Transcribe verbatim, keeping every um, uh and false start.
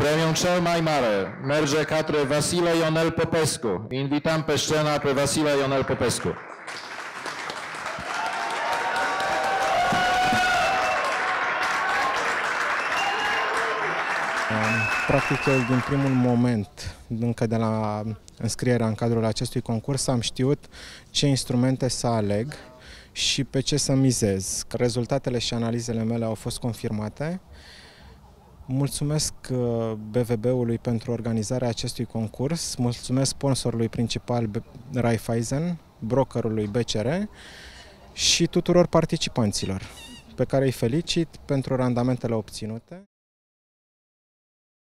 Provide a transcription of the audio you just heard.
Premiul cel mai mare merge către Vasile Ionel Popescu. Invităm pe scenă pe Vasile Ionel Popescu. Practic, eu din primul moment, încă de la înscrierea în cadrul acestui concurs, am știut ce instrumente să aleg și pe ce să mizez. Rezultatele și analizele mele au fost confirmate. Mulțumesc B V B-ului pentru organizarea acestui concurs, mulțumesc sponsorului principal Raiffeisen, brokerului B C R și tuturor participanților, pe care îi felicit pentru randamentele obținute.